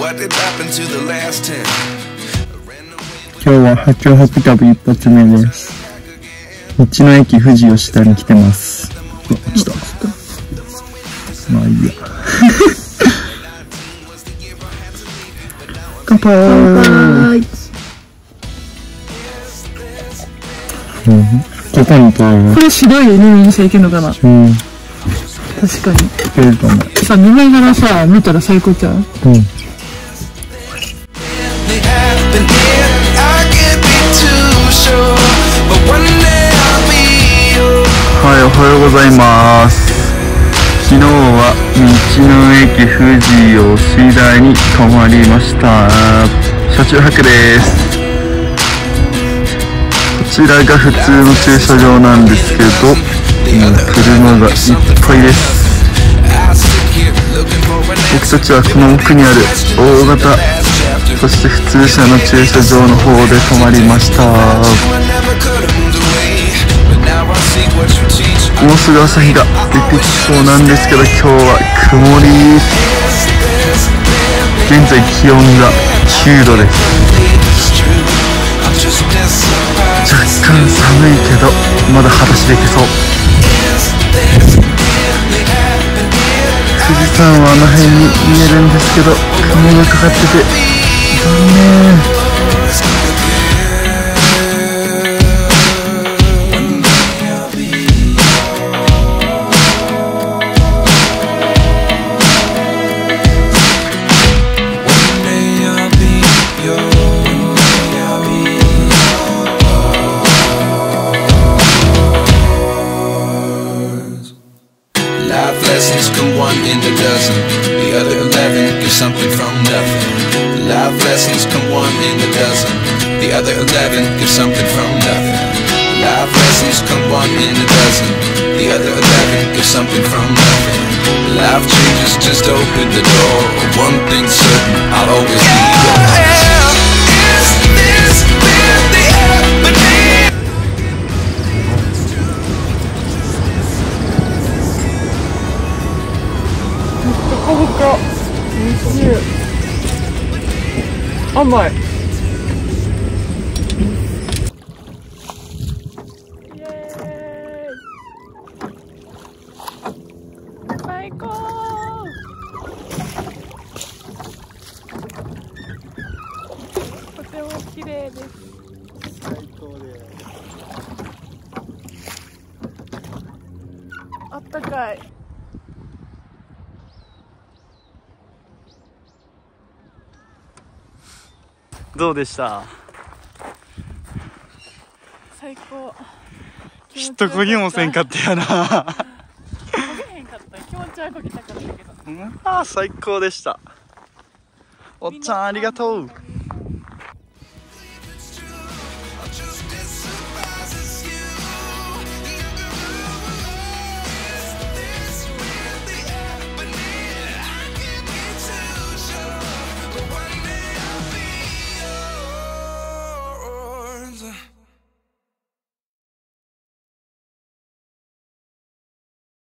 今日は八王子旅一発目です。道の駅富士吉田に来てます。来た。まあいいや。乾杯。ここにこれ白いね、右下いけるのかな。確かに。いけると思う。さ、見ながらさ、見たら最高ちゃう。はい、おはようございます。昨日は道の駅富士吉田に泊まりました。車中泊です。こちらが普通の駐車場なんですけど、車がいっぱいです。僕たちはこの奥にある大型、そして普通車の駐車場の方で泊まりました。もうすぐ朝日が出てきそうなんですけど、今日は曇り。現在気温が9度です。若干寒いけどまだ裸足でいけそう。富士山はあの辺に見えるんですけど、雲がかかってて残念。 Lessons come one in a dozen, the other 11 get something from nothing. Life lessons come one in a dozen, the other 11 get something from nothing. Life lessons come one in a dozen, the other 11 get something from nothing. Life changes, just open the door. One thing's certain, I'll always be yours. Is this really happening? おいしい。甘い。イエーイ。最高。とても綺麗です。最高です。あったかい。 どうでした？ 最高。 きっとこぎもせんかったやな。 こげへんかった。気持ちはこぎたかったけど。 ああ、最高でした。おっちゃんありがとう。